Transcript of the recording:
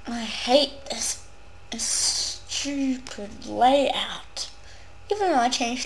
I hate this stupid layout. Even though I changed